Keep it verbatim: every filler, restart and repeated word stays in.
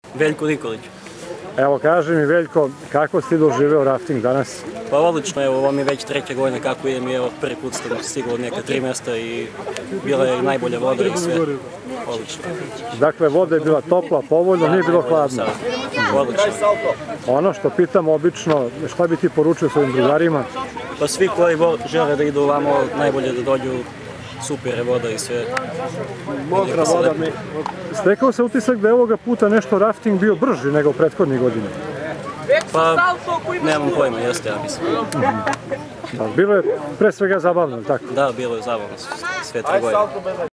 Veljko Nikolić. Evo, kaži mi, Veljko, kako si doživeo rafting danas? Pa odlično, evo, ovo mi je već treća godina kako idem i evo, prvi put sam stigao od neka tri mesta i bila je i najbolja voda i sve. Odlično. Dakle, voda je bila topla, povoljno, nije bilo hladno. Odlično. Ono što pitam obično, šta bi ti poručio svojim drugarima? Pa svi koji žele da idu ovamo, najbolje da dođu, super je voda i sve. Mokra voda mi... Stekao se utisak da je ovoga puta nešto rafting bio brži nego prethodnih godina? Pa, nemam pojma, jeste, ja mislim. Bilo je pre svega zabavno, tako? Da, bilo je zabavno, sve tri godine.